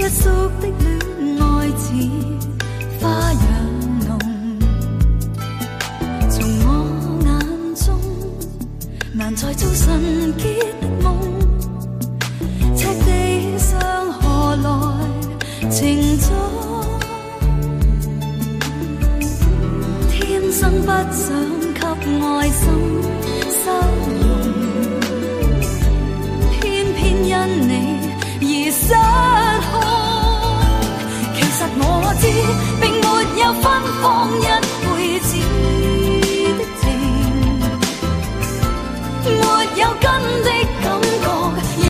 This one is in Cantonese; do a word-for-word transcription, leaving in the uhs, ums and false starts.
宿的戀愛似花樣濃，從我眼中難再做純潔的夢，赤地上何來情種？天生不想給愛心收容，偏偏因你而失控。其實我知並沒有分放一輩子的情，沒有跟的